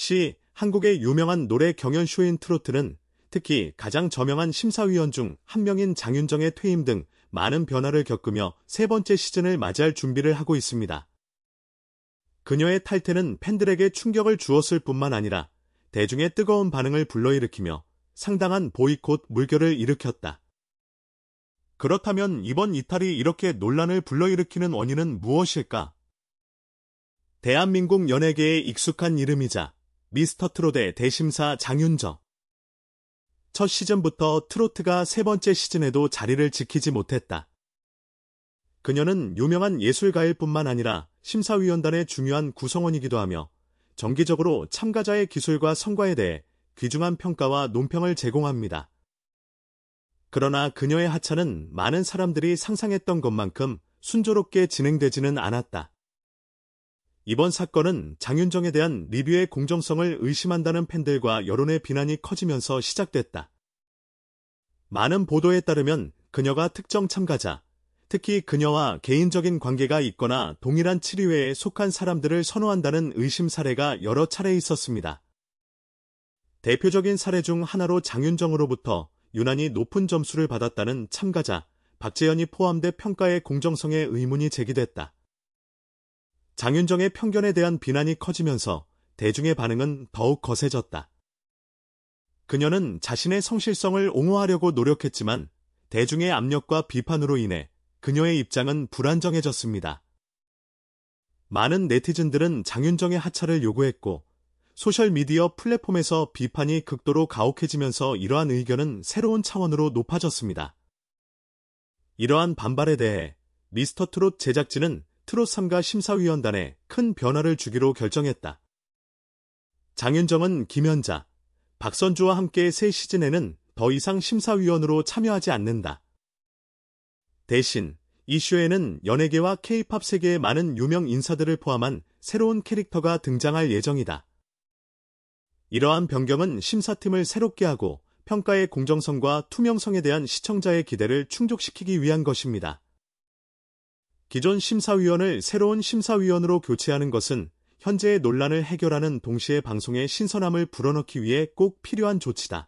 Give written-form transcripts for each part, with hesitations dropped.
한국의 유명한 노래 경연쇼인 트로트는 특히 가장 저명한 심사위원 중 한 명인 장윤정의 퇴임 등 많은 변화를 겪으며 세 번째 시즌을 맞이할 준비를 하고 있습니다. 그녀의 탈퇴는 팬들에게 충격을 주었을 뿐만 아니라 대중의 뜨거운 반응을 불러일으키며 상당한 보이콧 물결을 일으켰다. 그렇다면 이번 이탈이 이렇게 논란을 불러일으키는 원인은 무엇일까? 대한민국 연예계에 익숙한 이름이자 미스터트롯의 대심사 장윤정. 첫 시즌부터 트로트가 세 번째 시즌에도 자리를 지키지 못했다. 그녀는 유명한 예술가일 뿐만 아니라 심사위원단의 중요한 구성원이기도 하며 정기적으로 참가자의 기술과 성과에 대해 귀중한 평가와 논평을 제공합니다. 그러나 그녀의 하차는 많은 사람들이 상상했던 것만큼 순조롭게 진행되지는 않았다. 이번 사건은 장윤정에 대한 리뷰의 공정성을 의심한다는 팬들과 여론의 비난이 커지면서 시작됐다. 많은 보도에 따르면 그녀가 특정 참가자, 특히 그녀와 개인적인 관계가 있거나 동일한 치료회에 속한 사람들을 선호한다는 의심 사례가 여러 차례 있었습니다. 대표적인 사례 중 하나로 장윤정으로부터 유난히 높은 점수를 받았다는 참가자 박재현이 포함돼 평가의 공정성에 의문이 제기됐다. 장윤정의 편견에 대한 비난이 커지면서 대중의 반응은 더욱 거세졌다. 그녀는 자신의 성실성을 옹호하려고 노력했지만 대중의 압력과 비판으로 인해 그녀의 입장은 불안정해졌습니다. 많은 네티즌들은 장윤정의 하차를 요구했고 소셜미디어 플랫폼에서 비판이 극도로 가혹해지면서 이러한 의견은 새로운 차원으로 높아졌습니다. 이러한 반발에 대해 미스터트롯 제작진은 트롯3가 심사위원단에 큰 변화를 주기로 결정했다. 장윤정은 김연자, 박선주와 함께 새 시즌에는 더 이상 심사위원으로 참여하지 않는다. 대신 이 쇼에는 연예계와 K-팝 세계의 많은 유명 인사들을 포함한 새로운 캐릭터가 등장할 예정이다. 이러한 변경은 심사팀을 새롭게 하고 평가의 공정성과 투명성에 대한 시청자의 기대를 충족시키기 위한 것입니다. 기존 심사위원을 새로운 심사위원으로 교체하는 것은 현재의 논란을 해결하는 동시에 방송의 신선함을 불어넣기 위해 꼭 필요한 조치다.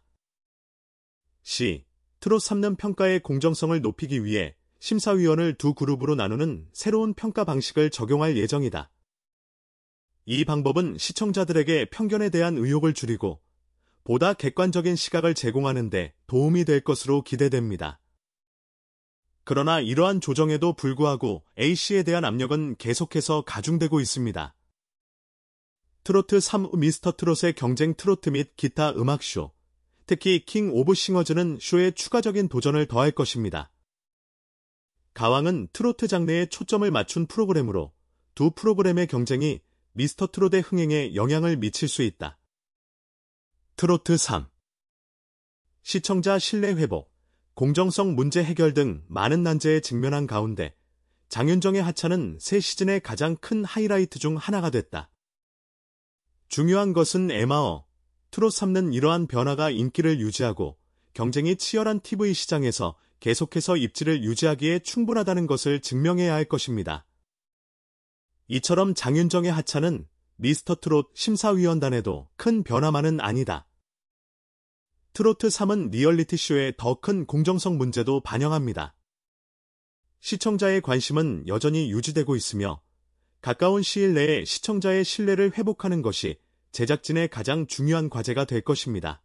트롯 3는 평가의 공정성을 높이기 위해 심사위원을 두 그룹으로 나누는 새로운 평가 방식을 적용할 예정이다. 이 방법은 시청자들에게 편견에 대한 의혹을 줄이고 보다 객관적인 시각을 제공하는 데 도움이 될 것으로 기대됩니다. 그러나 이러한 조정에도 불구하고 A씨에 대한 압력은 계속해서 가중되고 있습니다. 트로트 3 미스터트롯의 경쟁 트로트 및 기타 음악쇼, 특히 킹 오브 싱어즈는 쇼에 추가적인 도전을 더할 것입니다. 가왕은 트로트 장르에 초점을 맞춘 프로그램으로 두 프로그램의 경쟁이 미스터트롯의 흥행에 영향을 미칠 수 있다. 트로트 3. 시청자 신뢰 회복, 공정성 문제 해결 등 많은 난제에 직면한 가운데 장윤정의 하차는 새 시즌의 가장 큰 하이라이트 중 하나가 됐다. 중요한 것은 트롯 3는 이러한 변화가 인기를 유지하고 경쟁이 치열한 TV 시장에서 계속해서 입지를 유지하기에 충분하다는 것을 증명해야 할 것입니다. 이처럼 장윤정의 하차는 미스터트롯 심사위원단에도 큰 변화만은 아니다. 트로트 3은 리얼리티쇼의 더 큰 공정성 문제도 반영합니다. 시청자의 관심은 여전히 유지되고 있으며 가까운 시일 내에 시청자의 신뢰를 회복하는 것이 제작진의 가장 중요한 과제가 될 것입니다.